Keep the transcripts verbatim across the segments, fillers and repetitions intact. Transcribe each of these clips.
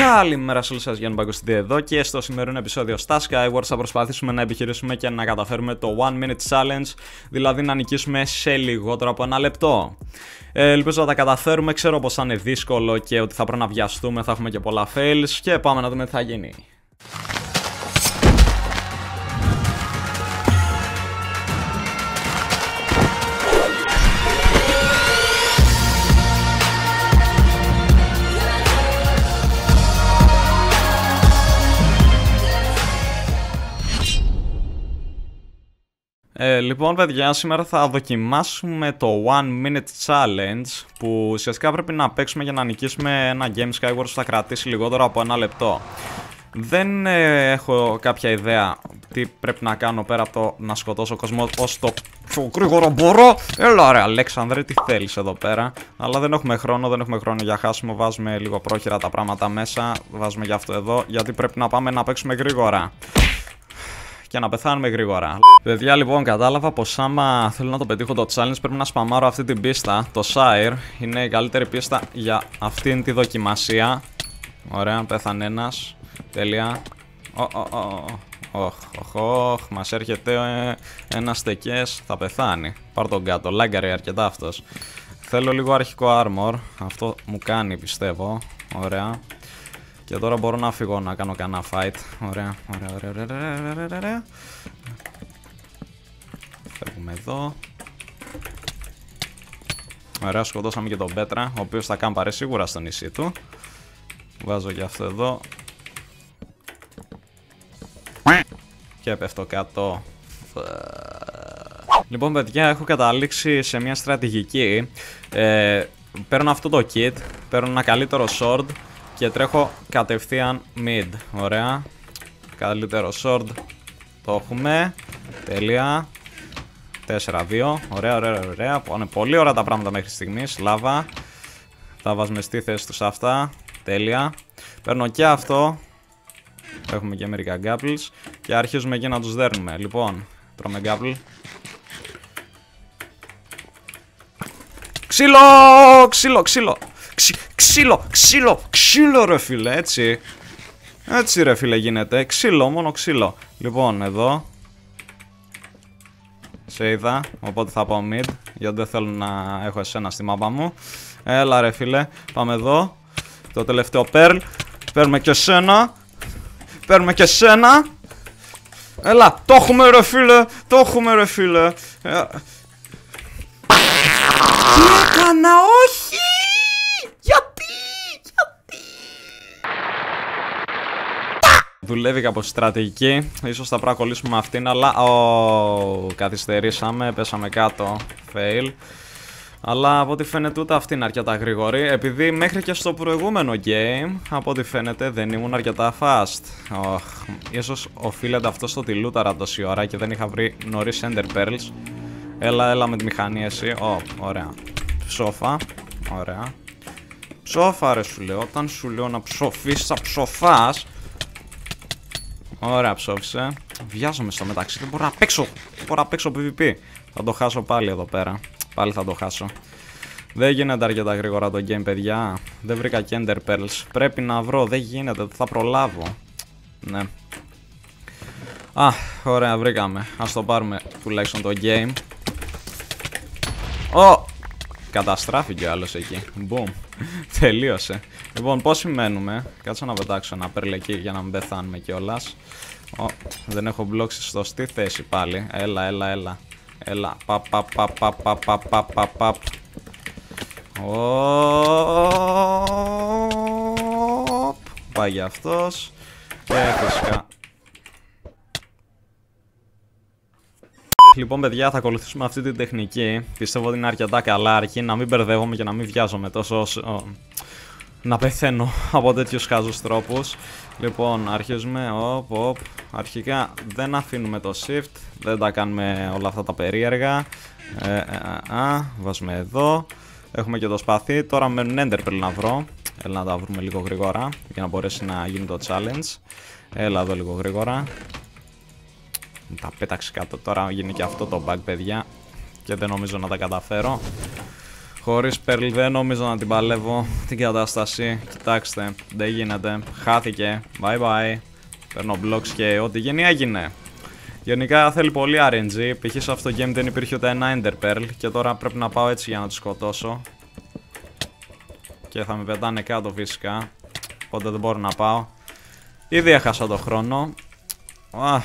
Καλημέρα σε όλους σας, Γιάννη Παγκοστή εδώ και στο σημερινό επεισόδιο στα Skywars θα προσπαθήσουμε να επιχειρήσουμε και να καταφέρουμε το one minute challenge, δηλαδή να νικήσουμε σε λιγότερο από ένα λεπτό. Ε, ελπίζω να τα καταφέρουμε, ξέρω πως θα είναι δύσκολο και ότι θα πρέπει να βιαστούμε, θα έχουμε και πολλά fails και πάμε να δούμε τι θα γίνει. Ε, λοιπόν παιδιά, σήμερα θα δοκιμάσουμε το one minute challenge που ουσιαστικά πρέπει να παίξουμε για να νικήσουμε ένα game Skywars που θα κρατήσει λιγότερο από ένα λεπτό. Δεν ε, έχω κάποια ιδέα τι πρέπει να κάνω πέρα από το να σκοτώσω κόσμο όσο το πιο γρήγορο μπορώ. Έλα ρε Αλέξανδρε, τι θέλεις εδώ πέρα. Αλλά δεν έχουμε χρόνο, δεν έχουμε χρόνο για χάσιμο. Βάζουμε λίγο πρόχειρα τα πράγματα μέσα. Βάζουμε για αυτό εδώ, γιατί πρέπει να πάμε να παίξουμε γρήγορα και να πεθάνουμε γρήγορα. Παιδιά, λοιπόν, κατάλαβα πως άμα θέλω να το πετύχω το challenge πρέπει να σπαμάρω αυτή την πίστα. Το Sire είναι η καλύτερη πίστα για αυτήν τη δοκιμασία. Ωραία, πέθανε ένας. Τέλεια. Οχ, οχ, οχ, μας έρχεται ένας τεκές, θα πεθάνει. Πάρ' τον κάτω, λάγκαρε αρκετά αυτός. Θέλω λίγο αρχικό armor, αυτό μου κάνει πιστεύω. Ωραία. Και τώρα μπορώ να φύγω να κάνω κανένα fight. Ωραία, ωραία, ωραία, ωραία, ωραία, ωραία, ωραία. Φεύγουμε εδώ. Ωραία, σκοτώσαμε και τον Πέτρα, ο οποίος θα κάνει παρέ σίγουρα στο νησί του. Βάζω και αυτό εδώ. Και πέφτω κάτω. Λοιπόν παιδιά, έχω καταλήξει σε μια στρατηγική. ε, Παίρνω αυτό το kit, παίρνω ένα καλύτερο sword και τρέχω κατευθείαν mid. Ωραία. Καλύτερο sword. Το έχουμε. Τέλεια. τέσσερα δύο. Ωραία, ωραία, ωραία. Πάνε πολύ ωραία τα πράγματα μέχρι στιγμής. Λάβα. Τα βάζουμε στη θέση τους αυτά. Τέλεια. Παίρνω και αυτό. Έχουμε και μερικά γκάπλς. Και αρχίζουμε εκεί να τους δέρνουμε. Λοιπόν, τρώμε γκάπλ. Ξύλο! Ξύλο, ξύλο! Ξύ, ξύλο, ξύλο, ξύλο ρε φίλε, έτσι. Έτσι ρε φίλε γίνεται, ξύλο, μόνο ξύλο. Λοιπόν, εδώ σε είδα, οπότε θα πάω mid, γιατί δεν θέλω να έχω εσένα στη μάπα μου. Έλα ρε φίλε, πάμε εδώ. Το τελευταίο pearl, παίρνουμε και σένα. Παίρνουμε και σένα. Έλα, το έχουμε ρε φίλε, το έχουμε ρε φίλε. Τι έκανα, όχι! Γιατί, γιατί. Δουλεύει κάπως στρατηγική. Ίσως θα πρέπει να κολλήσουμε αυτήν, αλλά oh, καθυστερήσαμε, πέσαμε κάτω. Fail. Αλλά από ό,τι φαίνεται ούτε αυτή είναι αρκετά γρήγορη. Επειδή μέχρι και στο προηγούμενο game, από ό,τι φαίνεται δεν ήμουν αρκετά fast. Oh, ίσως οφείλεται αυτό στο ότι λούταρα τόση ώρα και δεν είχα βρει νωρίς Ender Pearls. Έλα, έλα με τη μηχανή εσύ. Ω, oh, ωραία. Ψόφα. Ωραία. Ψόφα ρε σου λέω. Όταν σου λέω να ψοφείς θα ψοφάς. Ωραία, ψόφισε. Βιάζομαι στο μεταξύ. Δεν μπορώ να παίξω. Δεν μπορώ να παίξω πι βι πι. Θα το χάσω πάλι εδώ πέρα. Πάλι θα το χάσω. Δεν γίνεται αρκετά γρήγορα το game, παιδιά. Δεν βρήκα και Ender Pearls. Πρέπει να βρω. Δεν γίνεται. Δεν θα προλάβω. Ναι. Α, ωραία, βρήκαμε. Ας το πάρουμε τουλάχιστον το game. Ω! Oh! Καταστράφηκε ο άλλος εκεί. Boom. Τελείωσε. Λοιπόν, πόσοι μένουμε. Κάτσε να πετάξω ένα pearl εκεί για να μην πεθάνουμε κιόλας. Oh, δεν έχω μπλόξει στο στη θέση πάλι. Έλα, έλα, έλα. Έλα. Παπ, παπ, παπ, παπ, παπ, παπ, παπ, παπ, παπ. Πάει για αυτός. Και φυσικά. Λοιπόν παιδιά, θα ακολουθήσουμε αυτή την τεχνική. Πιστεύω ότι είναι αρκετά καλά, αρκεί να μην μπερδεύομαι και να μην βιάζομαι τόσο όσο να πεθαίνω από τέτοιους χάζους τρόπους. Λοιπόν, αρχίζουμε. Οπ, οπ. Αρχικά δεν αφήνουμε το shift, δεν τα κάνουμε όλα αυτά τα περίεργα. ε, ε, α, Βάζουμε εδώ. Έχουμε και το σπαθί. Τώρα μένουν Ender Pearl να βρω. Έλα να τα βρούμε λίγο γρήγορα για να μπορέσει να γίνει το challenge. Έλα εδώ λίγο γρήγορα. Τα πέταξε κάτω. Τώρα γίνει και αυτό το bug, παιδιά. Και δεν νομίζω να τα καταφέρω. Χωρίς Pearl δεν νομίζω να την παλεύω την κατάσταση. Κοιτάξτε, δεν γίνεται. Χάθηκε. Bye bye. Παίρνω blocks και ό,τι γίνει έγινε. Γενικά θέλει πολύ αρ εν τζι. Π.χ. σε αυτό το game δεν υπήρχε ούτε ένα Ender Pearl. Και τώρα πρέπει να πάω έτσι για να τους σκοτώσω. Και θα με πετάνε κάτω φυσικά. Οπότε δεν μπορώ να πάω. Ήδη έχασα το χρόνο. Αχ.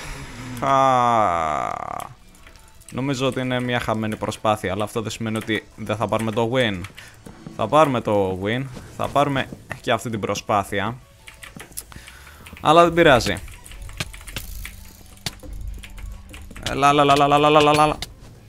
Νομίζω ότι είναι μια χαμένη προσπάθεια, αλλά αυτό δεν σημαίνει ότι δεν θα πάρουμε το win. Θα πάρουμε το win, θα πάρουμε και αυτή την προσπάθεια. Αλλά δεν πειράζει. Λα λα λα λα λα λα λα.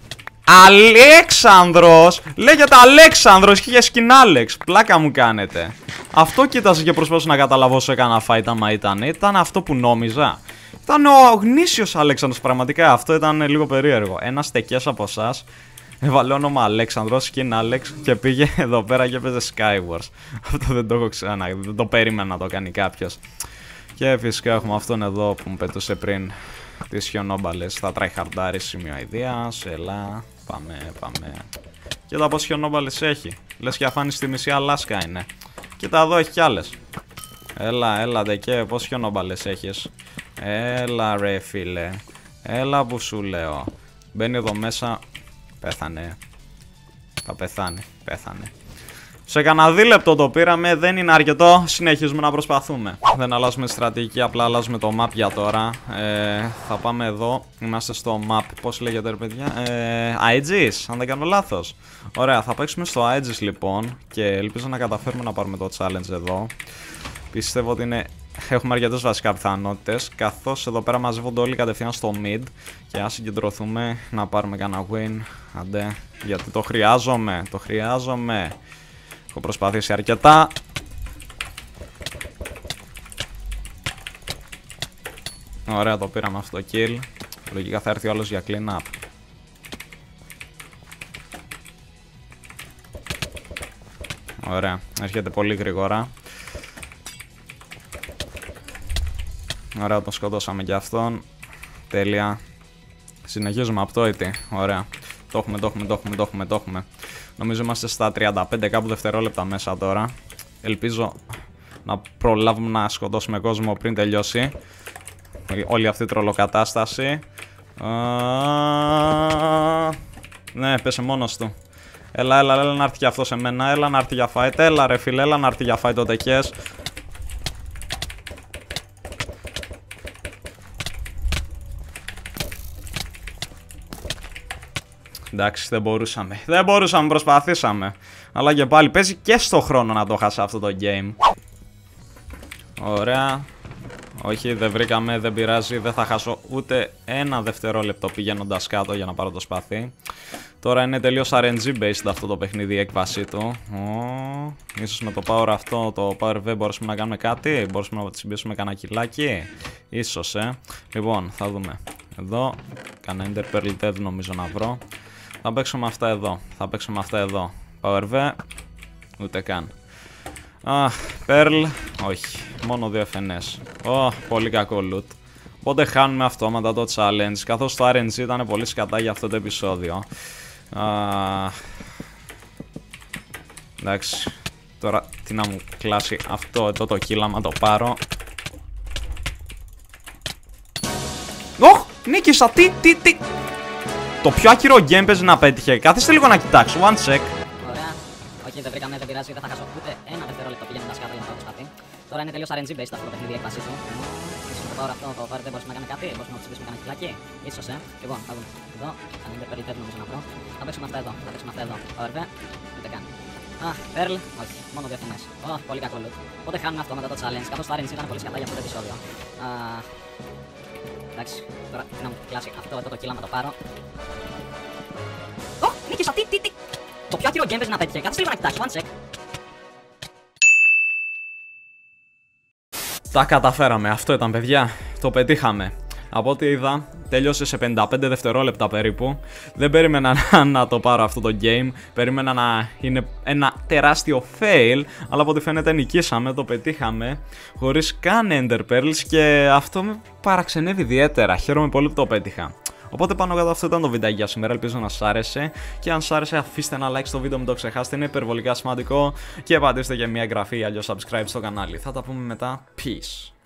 Αλέξανδρος! Λέγεται Αλέξανδρος και είχε skin Alex. Πλάκα μου κάνετε. Αυτό κοίταζε και προσπαθούσα να καταλάβω όσο έκανα fight άμα ήταν. Ήταν αυτό που νόμιζα. Ήταν ο γνήσιος Αλέξανδρος, πραγματικά. Αυτό ήταν λίγο περίεργο. Ένας τεκές από εσάς έβαλε όνομα Αλέξανδρος, skin Alex και πήγε εδώ πέρα και έπαιζε Skywars. Αυτό δεν το έχω ξανά, δεν το περίμενα να το κάνει κάποιος. Και φυσικά έχουμε αυτόν εδώ που μου πετούσε πριν τις χιονόμπαλες. Θα tryhardάρει σημείο αηδίας. Ελά, πάμε, πάμε. Κοίτα πως χιονόμπαλες έχει. Λες και αφάνει στη μισή Αλάσκα είναι. Κοίτα εδώ έχει κι άλλες. Έλα, έλα δεκέ, πως χιονόμπαλες έχεις. Έλα ρε φίλε. Έλα που σου λέω. Μπαίνει εδώ μέσα. Πέθανε. Θα πεθάνει. Πέθανε. Σε κανένα δίλεπτο το πήραμε. Δεν είναι αρκετό. Συνεχίζουμε να προσπαθούμε. Δεν αλλάζουμε στρατηγική. Απλά αλλάζουμε το map για τώρα. ε, Θα πάμε εδώ. Είμαστε στο map. Πώς λέγεται ρε παιδιά. ε, άι τζις αν δεν κάνω λάθος. Ωραία, θα παίξουμε στο άι τζις λοιπόν. Και ελπίζω να καταφέρουμε να πάρουμε το challenge εδώ. Πιστεύω ότι είναι... Έχουμε αρκετές βασικά πιθανότητες. Καθώς εδώ πέρα μαζεύονται όλοι κατευθείαν στο mid. Και ας συγκεντρωθούμε να πάρουμε κανένα win. Αντέ, γιατί το χρειάζομαι. Το χρειάζομαι. Έχω προσπαθήσει αρκετά. Ωραία, το πήραμε αυτό το kill. Λογικά θα έρθει ο άλλος για clean up. Ωραία, έρχεται πολύ γρήγορα. Ωραία, τον σκοτώσαμε και αυτόν. Τέλεια. Συνεχίζουμε απτόητη. Ωραία. Το έχουμε, το έχουμε, το έχουμε, το έχουμε, το έχουμε. Νομίζω είμαστε στα τριάντα πέντε κάπου δευτερόλεπτα μέσα τώρα. Ελπίζω να προλάβουμε να σκοτώσουμε κόσμο πριν τελειώσει όλη αυτή η τρολοκατάσταση. Α, ναι, πέσε μόνος του. Έλα, έλα, έλα να έρθει και αυτό σε μένα. Έλα να έρθει για fight. Έλα ρε φίλε, έλα να έρθει για fight το τεκές. Εντάξει, δεν μπορούσαμε. Δεν μπορούσαμε, προσπαθήσαμε. Αλλά και πάλι παίζει και στο χρόνο να το χάσει αυτό το game. Ωραία. Όχι, δεν βρήκαμε, δεν πειράζει. Δεν θα χάσω ούτε ένα δευτερόλεπτο πηγαίνοντας κάτω για να πάρω το σπαθί. Τώρα είναι τελείως αρ εν τζι based αυτό το παιχνίδι, η έκβασή του. Oh, ίσως με το power αυτό, το power V μπορούμε να κάνουμε κάτι. Μπορούμε να συμπιέσουμε κανένα κιλάκι. Ίσως, ε. Λοιπόν, θα δούμε. Εδώ, κανένα Ender Pearl δεν νομίζω να βρω. Θα παίξουμε αυτά εδώ. Θα παίξουμε αυτά εδώ. Power V. Ούτε καν. Αχ, Pearl. Όχι. Μόνο δύο εφ εν ες. Oh, πολύ κακό loot. Οπότε χάνουμε αυτόματα το challenge. Καθώς το αρ εν τζι ήταν πολύ σκατά για αυτό το επεισόδιο. Uh, εντάξει. Τώρα τι να μου κλάσει αυτό εδώ το kill άμα το πάρω. Ωχ! Νίκησα! Τι, τι, τι! Το πιο άκυρο game παίζει να πέτυχε. Καθίστε λίγο να κοιτάξω. One check. Ωραία. Όχι, δεν βρήκαμε, δεν πειράζει. Δεν θα χάσω ούτε ένα δευτερόλεπτο πηγαίνοντας κάτω για να το σπαθί. Τώρα είναι τελείως αρ εν τζι based αυτό το παιχνίδι, η έκβασή του. Ίσως το power αυτό, το power δεν μπορούμε να κάνουμε κάτι. Μπορούμε να ψηφίσουμε κανένα κιλάκι. Ίσως, ε. Λοιπόν, θα δούμε. Εδώ. Αν είναι Pearl, δεν νομίζω να βρω. Θα παίξουμε αυτά εδώ. Θα παίξουμε αυτά εδώ. Power V. Ούτε καν. Αχ, Pearl. Όχι. Μόνο δύο εφ εν ες. Oh, πολύ κακό loot. Οπότε χάνουμε αυτό μετά το challenge. Καθώς το αρ εν τζι ήταν πολύ σκατά για αυτό το επεισόδιο. Uh, εντάξει. Τώρα να μου κλάσει αυτό εδώ το kill άμα το πάρω. Oh, νίκησα. Τι, τι, τι. Το πιο άκυρο game παίζει να πέτυχε. Κάτσε λίγο να κοιτάξω. One check. Τα καταφέραμε, αυτό ήταν παιδιά, το πετύχαμε. Από ό,τι είδα, τέλειωσε σε πενήντα πέντε δευτερόλεπτα περίπου. Δεν περίμενα να, να το πάρω αυτό το game. Περίμενα να είναι ένα τεράστιο fail. Αλλά από ό,τι φαίνεται νικήσαμε, το πετύχαμε. Χωρίς καν Ender Pearls και αυτό με παραξενεύει ιδιαίτερα. Χαίρομαι πολύ που το πέτυχα. Οπότε πάνω κάτω αυτό ήταν το βιντεάκι για σήμερα, ελπίζω να σας άρεσε. Και αν σας άρεσε, αφήστε ένα like στο βίντεο, μην το ξεχάσετε, είναι υπερβολικά σημαντικό. Και πατήστε και μια εγγραφή, αλλιώς subscribe στο κανάλι. Θα τα πούμε μετά. Peace.